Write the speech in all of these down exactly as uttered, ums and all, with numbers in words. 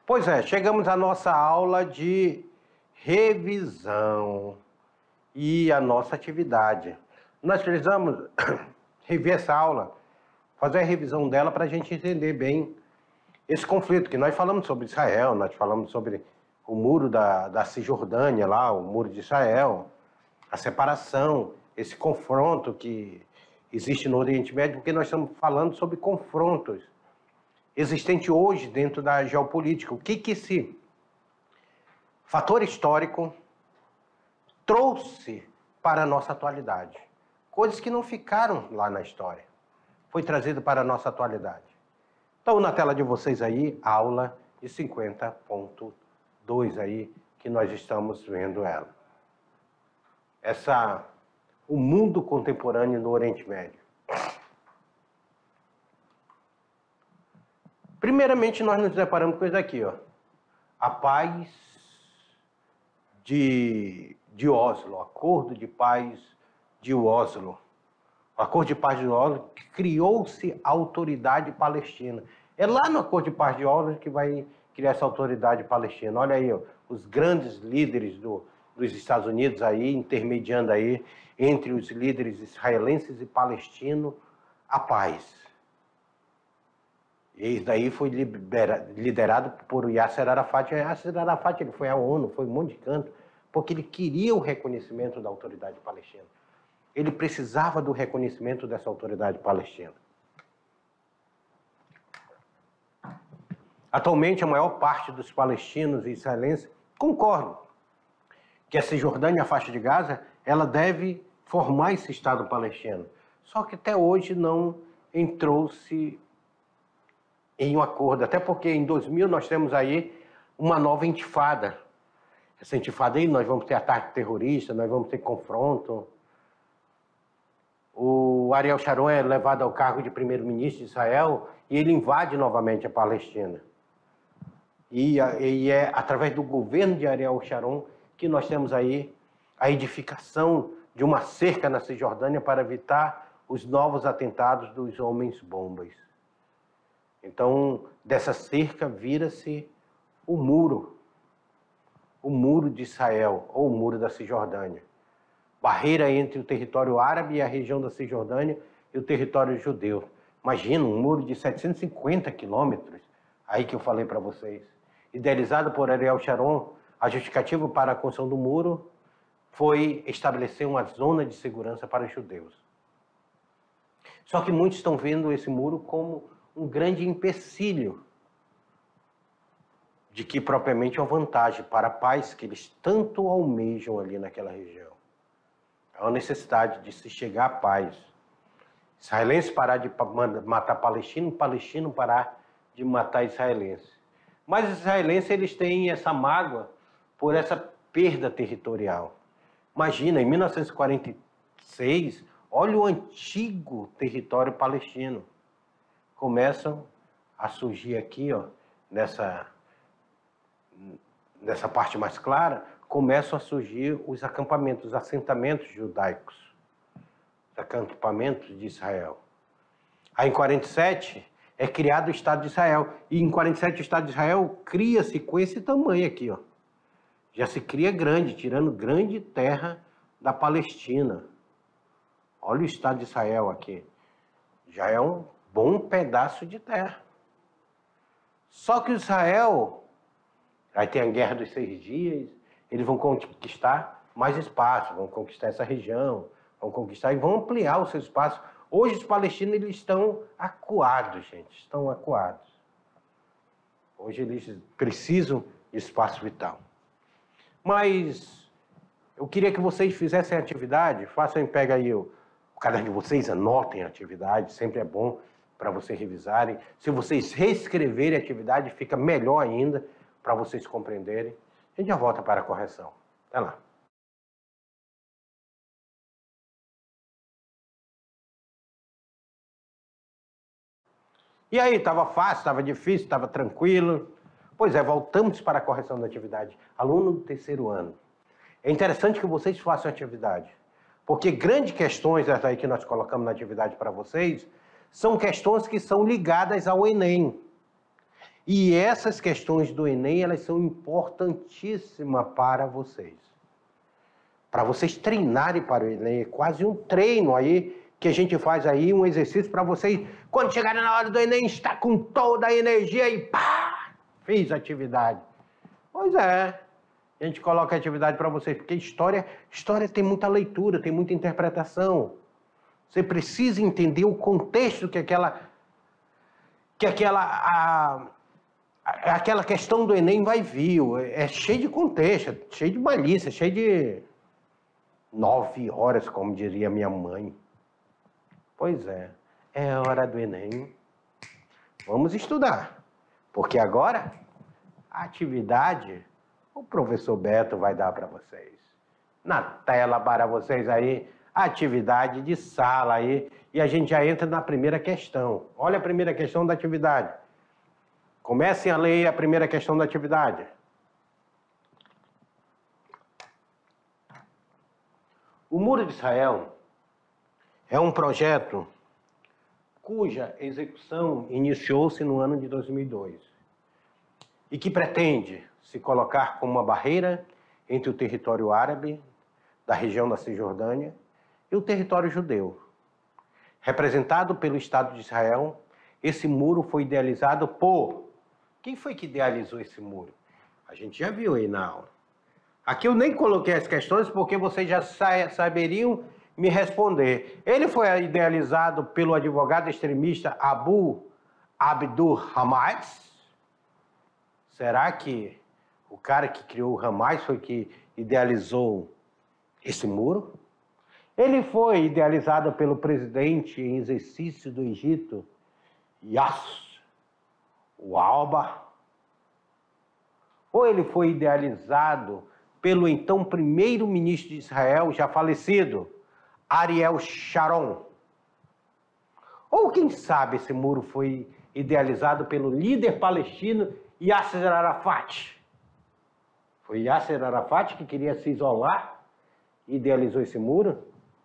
Pois é, chegamos à nossa aula de revisão e a nossa atividade. Nós precisamos rever essa aula, fazer a revisão dela para a gente entender bem esse conflito, que nós falamos sobre Israel, nós falamos sobre o muro da, da Cisjordânia lá, o muro de Israel, a separação, esse confronto que existe no Oriente Médio, porque nós estamos falando sobre confrontos existentes hoje dentro da geopolítica. O que que esse fator histórico trouxe para a nossa atualidade? Coisas que não ficaram lá na história, foi trazido para a nossa atualidade. Então, na tela de vocês aí, a aula de cinquenta ponto dois aí, que nós estamos vendo ela. Essa, o mundo contemporâneo no Oriente Médio. Primeiramente, nós nos deparamos com isso aqui, ó. A paz de, de Oslo, Acordo de Paz de Oslo. O Acordo de Paz de Oslo, que criou-se a Autoridade Palestina. É lá no Acordo de Paz de Oslo que vai criar essa Autoridade Palestina. Olha aí, ó, os grandes líderes do, dos Estados Unidos aí, intermediando aí entre os líderes israelenses e palestinos, a paz. E isso daí foi libera, liderado por Yasser Arafat. Yasser Arafat, ele foi à ONU, foi um monte de canto, porque ele queria o reconhecimento da Autoridade Palestina. Ele precisava do reconhecimento dessa Autoridade Palestina. Atualmente, a maior parte dos palestinos e israelenses concordam que a Cisjordânia e a faixa de Gaza, ela deve formar esse Estado palestino. Só que até hoje não entrou-se em um acordo, até porque em dois mil nós temos aí uma nova intifada. Essa intifada aí, nós vamos ter ataque terrorista, nós vamos ter confronto. O Ariel Sharon é levado ao cargo de primeiro-ministro de Israel e ele invade novamente a Palestina. E, e é através do governo de Ariel Sharon que nós temos aí a edificação de uma cerca na Cisjordânia para evitar os novos atentados dos homens-bombas. Então, dessa cerca vira-se o muro, o muro de Israel, ou o muro da Cisjordânia. Barreira entre o território árabe e a região da Cisjordânia e o território judeu. Imagina, um muro de setecentos e cinquenta quilômetros, aí que eu falei para vocês. Idealizado por Ariel Sharon, a justificativa para a construção do muro foi estabelecer uma zona de segurança para os judeus. Só que muitos estão vendo esse muro como um grande empecilho de que propriamente é uma vantagem para a paz que eles tanto almejam ali naquela região. É uma necessidade de se chegar à paz. Israelense parar de matar palestino, palestino parar de matar israelense. Mas os israelenses, eles têm essa mágoa por essa perda territorial. Imagina, em mil novecentos e quarenta e seis, olha o antigo território palestino. Começam a surgir aqui, ó, nessa, nessa parte mais clara, começam a surgir os acampamentos, os assentamentos judaicos, os acampamentos de Israel. Aí em quarenta e sete é criado o Estado de Israel, e em quarenta e sete o Estado de Israel cria-se com esse tamanho aqui, ó. Já se cria grande, tirando grande terra da Palestina. Olha o Estado de Israel aqui, já é um bom pedaço de terra. Só que Israel, aí tem a Guerra dos Seis Dias, eles vão conquistar mais espaço, vão conquistar essa região, vão conquistar e vão ampliar o seu espaço. Hoje os palestinos, eles estão acuados, gente, estão acuados. Hoje eles precisam de espaço vital. Mas eu queria que vocês fizessem atividade, façam, pega aí o, o caderno de vocês, anotem a atividade, sempre é bom para vocês revisarem. Se vocês reescreverem a atividade, fica melhor ainda para vocês compreenderem. A gente já volta para a correção. Até lá. E aí, estava fácil, estava difícil, estava tranquilo? Pois é, voltamos para a correção da atividade. Aluno do terceiro ano. É interessante que vocês façam a atividade, porque grandes questões, essas aí que nós colocamos na atividade para vocês, são questões que são ligadas ao Enem. E essas questões do Enem, elas são importantíssimas para vocês. Para vocês treinarem para o Enem, é quase um treino aí, que a gente faz aí, um exercício para vocês, quando chegarem na hora do Enem, está com toda a energia e pá, fez a atividade. Pois é, a gente coloca a atividade para vocês, porque história, história tem muita leitura, tem muita interpretação. Você precisa entender o contexto que aquela, que aquela, a, a, aquela questão do Enem vai vir. É cheio de contexto, é cheio de malícia, é cheio de nove horas, como diria minha mãe. Pois é, é hora do Enem. Vamos estudar, porque agora a atividade o professor Beto vai dar para vocês. Na tela para vocês aí, atividade de sala aí, e a gente já entra na primeira questão. Olha a primeira questão da atividade. Comecem a ler a primeira questão da atividade. O Muro de Israel é um projeto cuja execução iniciou-se no ano de dois mil e dois e que pretende se colocar como uma barreira entre o território árabe da região da Cisjordânia e o território judeu. Representado pelo Estado de Israel, esse muro foi idealizado por... Quem foi que idealizou esse muro? A gente já viu aí na aula. Aqui eu nem coloquei as questões porque vocês já saberiam me responder. Ele foi idealizado pelo advogado extremista Abu Abdul Hamas? Será que o cara que criou o Hamas foi que idealizou esse muro? Ele foi idealizado pelo presidente em exercício do Egito, Yasser Arafat? Ou ele foi idealizado pelo então primeiro-ministro de Israel, já falecido, Ariel Sharon? Ou quem sabe esse muro foi idealizado pelo líder palestino Yasser Arafat? Foi Yasser Arafat que queria se isolar e idealizou esse muro?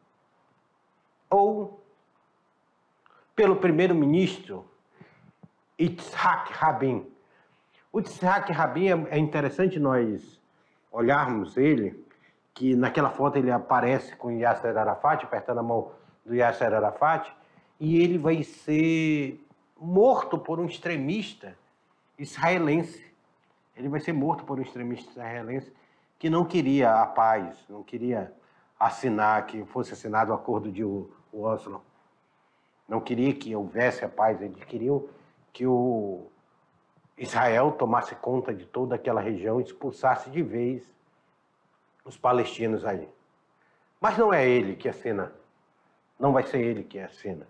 Ou pelo primeiro-ministro Yitzhak Rabin? O Yitzhak Rabin é interessante nós olharmos ele, que naquela foto ele aparece com Yasser Arafat, apertando a mão do Yasser Arafat, e ele vai ser morto por um extremista israelense. Ele vai ser morto por um extremista israelense que não queria a paz, não queria assinar, que fosse assinado o acordo de Oslo. Não queria que houvesse a paz, eles queriam que o Israel tomasse conta de toda aquela região e expulsasse de vez os palestinos aí. Mas não é ele que assina. Não vai ser ele que assina.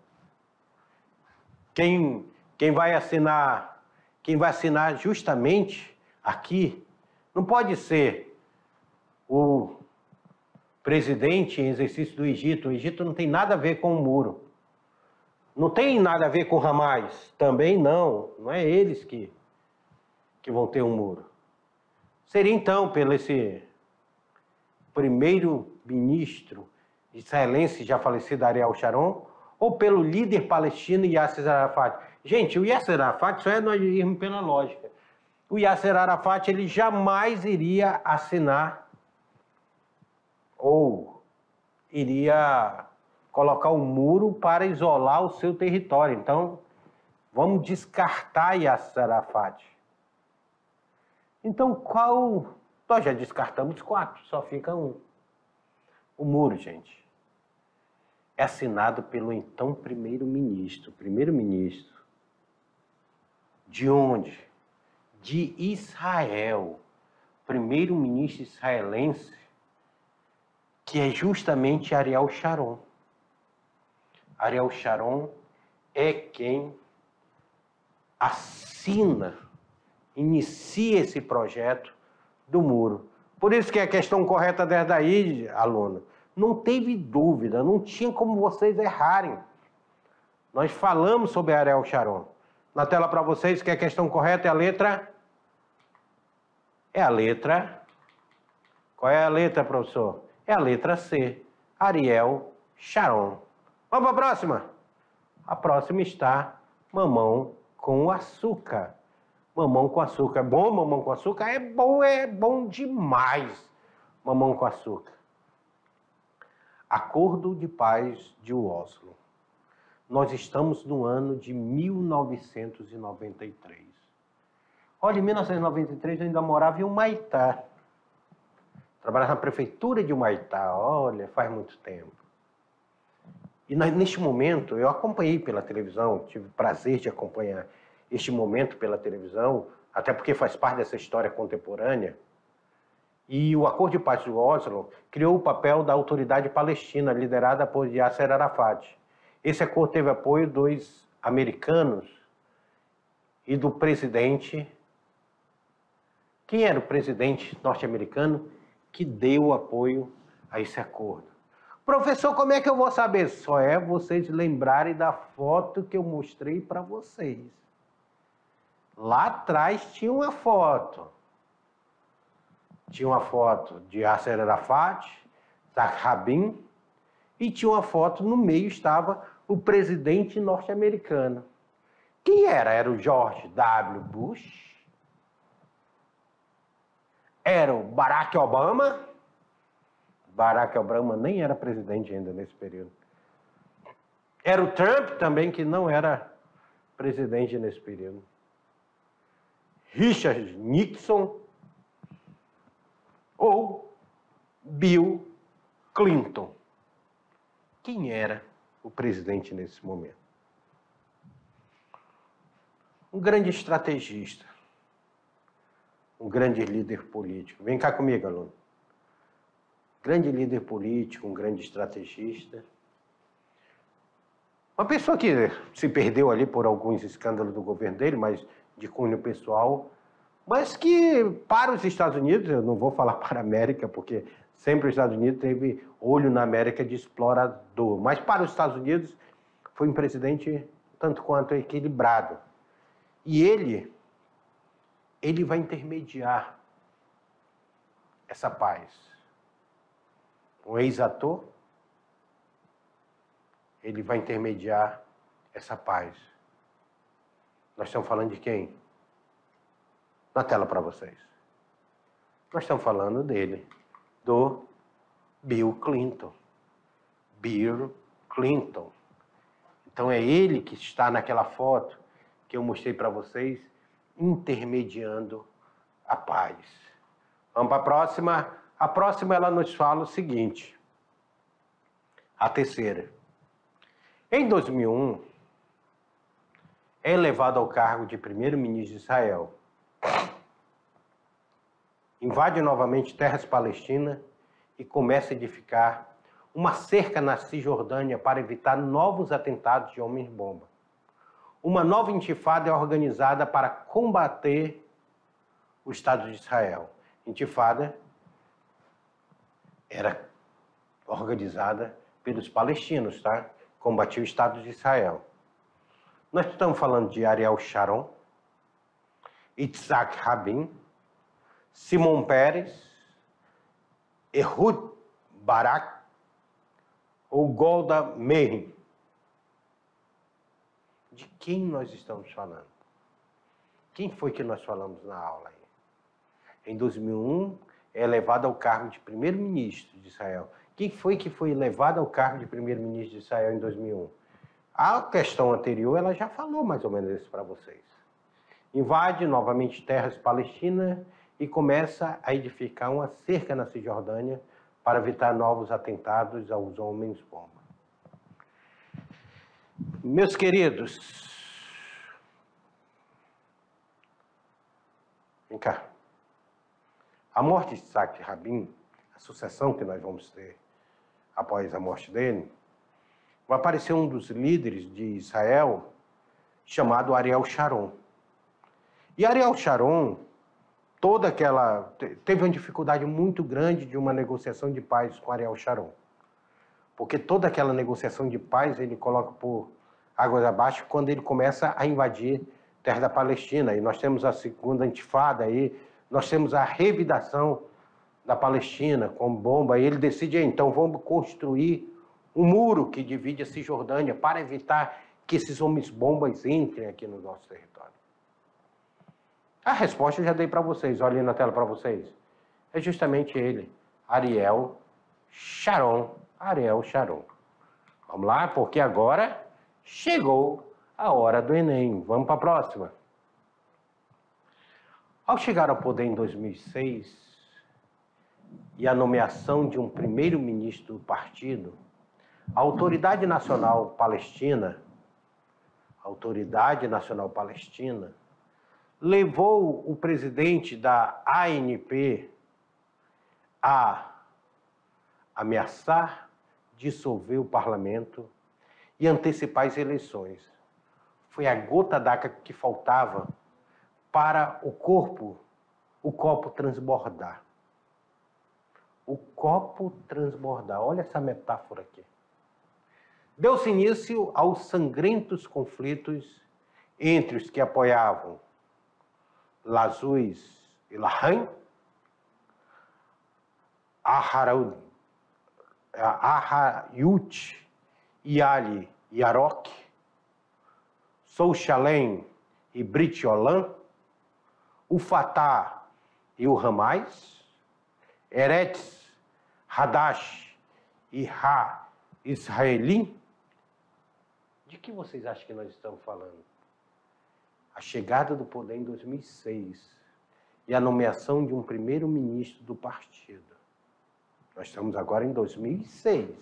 Quem, quem vai assinar, quem vai assinar justamente aqui, não pode ser o presidente em exercício do Egito. O Egito não tem nada a ver com o muro. Não tem nada a ver com Hamas. Também não. Não é eles que, que vão ter um muro. Seria então pelo esse primeiro-ministro israelense já falecido, Ariel Sharon, ou pelo líder palestino Yasser Arafat? Gente, o Yasser Arafat, só é nós irmos pela lógica. O Yasser Arafat, ele jamais iria assinar ou iria colocar um muro para isolar o seu território. Então, vamos descartar Yasser Arafat. Então, qual... Nós já descartamos quatro, só fica um. O muro, gente, é assinado pelo então primeiro-ministro. Primeiro-ministro. De onde? De Israel. Primeiro-ministro israelense, que é justamente Ariel Sharon. Ariel Sharon é quem assina, inicia esse projeto do muro. Por isso que a questão correta desde aí, aluno, não teve dúvida, não tinha como vocês errarem. Nós falamos sobre Ariel Sharon. Na tela para vocês que a questão correta é a letra... É a letra... Qual é a letra, professor? É a letra C. Ariel Sharon. Vamos para a próxima? A próxima está mamão com açúcar. Mamão com açúcar. É bom mamão com açúcar? É bom, é bom demais mamão com açúcar. Acordo de Paz de Oslo. Nós estamos no ano de mil novecentos e noventa e três. Olha, em mil novecentos e noventa e três eu ainda morava em Humaitá. Trabalhava na prefeitura de Humaitá. Olha, faz muito tempo. E neste momento, eu acompanhei pela televisão, tive o prazer de acompanhar este momento pela televisão, até porque faz parte dessa história contemporânea. E o Acordo de Paz de Oslo criou o papel da autoridade palestina, liderada por Yasser Arafat. Esse acordo teve apoio dos americanos e do presidente. Quem era o presidente norte-americano que deu apoio a esse acordo? Professor, como é que eu vou saber? Só é vocês lembrarem da foto que eu mostrei para vocês. Lá atrás tinha uma foto. Tinha uma foto de Yasser Arafat, Yitzhak Rabin, e tinha uma foto, no meio estava o presidente norte-americano. Quem era? Era o George W. Bush? Era o Barack Obama? Barack Obama nem era presidente ainda nesse período. Era o Trump também, que não era presidente nesse período. Richard Nixon ou Bill Clinton. Quem era o presidente nesse momento? Um grande estrategista, um grande líder político. Vem cá comigo, aluno. Grande líder político, um grande estrategista. Uma pessoa que se perdeu ali por alguns escândalos do governo dele, mas de cunho pessoal, mas que para os Estados Unidos, eu não vou falar para a América, porque sempre os Estados Unidos teve olho na América de explorador, mas para os Estados Unidos foi um presidente tanto quanto equilibrado. E ele, ele vai intermediar essa paz. Um ex-ator, ele vai intermediar essa paz. Nós estamos falando de quem? Na tela para vocês. Nós estamos falando dele, do Bill Clinton. Bill Clinton. Então é ele que está naquela foto que eu mostrei para vocês, intermediando a paz. Vamos para a próxima. A próxima ela nos fala o seguinte. A terceira. Em dois mil e um, é elevado ao cargo de primeiro-ministro de Israel. Invade novamente terras palestinas e começa a edificar uma cerca na Cisjordânia para evitar novos atentados de homens-bomba. Uma nova intifada é organizada para combater o Estado de Israel. Intifada era organizada pelos palestinos, tá? Combatia o Estado de Israel. Nós estamos falando de Ariel Sharon, Yitzhak Rabin, Simon Peres, Ehud Barak ou Golda Meir. De quem nós estamos falando? Quem foi que nós falamos na aula aí? Em dois mil e um, é elevado ao cargo de primeiro-ministro de Israel. Quem foi que foi elevado ao cargo de primeiro-ministro de Israel em dois mil e um? A questão anterior, ela já falou mais ou menos isso para vocês. Invade novamente terras palestinas e começa a edificar uma cerca na Cisjordânia para evitar novos atentados aos homens-bomba. Meus queridos, vem cá. A morte de Yitzhak Rabin, a sucessão que nós vamos ter após a morte dele, vai aparecer um dos líderes de Israel chamado Ariel Sharon. E Ariel Sharon, toda aquela... teve uma dificuldade muito grande de uma negociação de paz com Ariel Sharon. Porque toda aquela negociação de paz ele coloca por águas abaixo quando ele começa a invadir terra da Palestina. E nós temos a segunda intifada aí, nós temos a revidação da Palestina com bomba. E ele decide, então, vamos construir um muro que divide a Cisjordânia para evitar que esses homens-bombas entrem aqui no nosso território. A resposta eu já dei para vocês, olhem na tela para vocês. É justamente ele, Ariel Sharon. Ariel Sharon. Vamos lá, porque agora chegou a hora do Enem. Vamos para a próxima. Ao chegar ao poder em dois mil e seis e a nomeação de um primeiro-ministro do partido, a Autoridade Nacional Palestina, a Autoridade Nacional Palestina, levou o presidente da A N P a ameaçar dissolver o parlamento e antecipar as eleições. Foi a gota d'água que faltava para o corpo, o copo transbordar. O copo transbordar. Olha essa metáfora aqui. Deu-se início aos sangrentos conflitos entre os que apoiavam Lazuz e Lahan, Ahayut e Ali Yarok, Soushalem e Brit Olam, o Fatah e o Hamas, Eretz, Hadash e Ha-Israelim. De que vocês acham que nós estamos falando? A chegada do poder em dois mil e seis e a nomeação de um primeiro-ministro do partido. Nós estamos agora em dois mil e seis.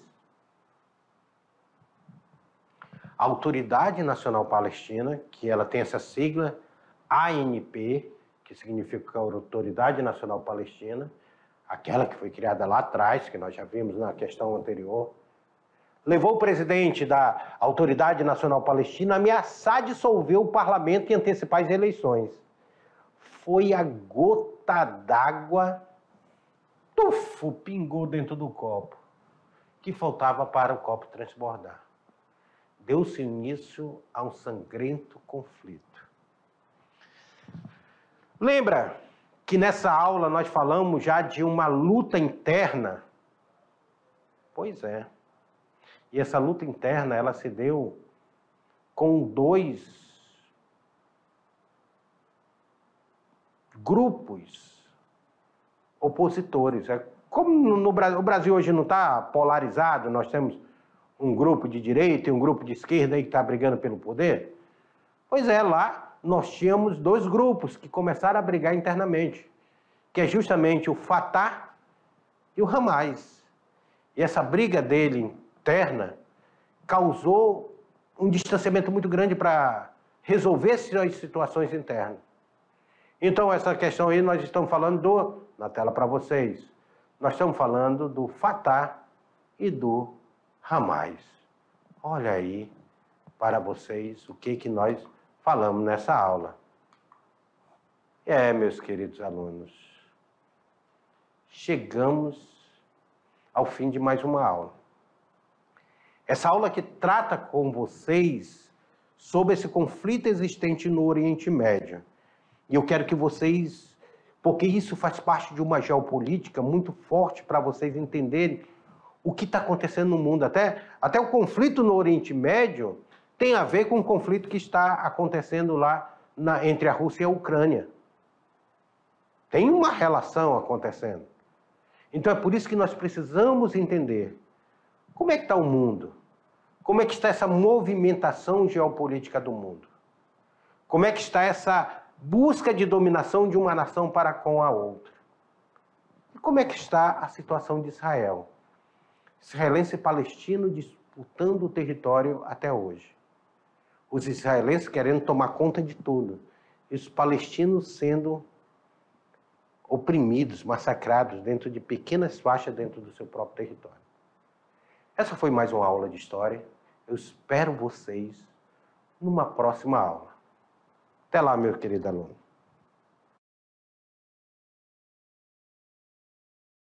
A Autoridade Nacional Palestina, que ela tem essa sigla A N P, que significa Autoridade Nacional Palestina, aquela que foi criada lá atrás, que nós já vimos na questão anterior, levou o presidente da Autoridade Nacional Palestina a ameaçar dissolver o parlamento e antecipar as eleições. Foi a gota d'água, tufo, pingou dentro do copo, que faltava para o copo transbordar. Deu-se início a um sangrento conflito. Lembra que nessa aula nós falamos já de uma luta interna? Pois é. E essa luta interna, ela se deu com dois grupos opositores. É como no Brasil, o Brasil hoje não está polarizado, nós temos um grupo de direita e um grupo de esquerda aí que está brigando pelo poder. Pois é, lá nós tínhamos dois grupos que começaram a brigar internamente, que é justamente o Fatah e o Hamas. E essa briga dele interna causou um distanciamento muito grande para resolver as situações internas. Então, essa questão aí, nós estamos falando do, na tela para vocês, nós estamos falando do Fatah e do Hamas. Olha aí para vocês o que, que nós falamos nessa aula. É, meus queridos alunos, chegamos ao fim de mais uma aula. Essa aula que trata com vocês sobre esse conflito existente no Oriente Médio. E eu quero que vocês, porque isso faz parte de uma geopolítica muito forte para vocês entenderem o que está acontecendo no mundo. Até, até o conflito no Oriente Médio tem a ver com o conflito que está acontecendo lá na, entre a Rússia e a Ucrânia. Tem uma relação acontecendo. Então é por isso que nós precisamos entender como é que está o mundo, como é que está essa movimentação geopolítica do mundo, como é que está essa busca de dominação de uma nação para com a outra. E como é que está a situação de Israel? Israelense e palestino disputando o território até hoje. Os israelenses querendo tomar conta de tudo. E os palestinos sendo oprimidos, massacrados dentro de pequenas faixas dentro do seu próprio território. Essa foi mais uma aula de história. Eu espero vocês numa próxima aula. Até lá, meu querido aluno.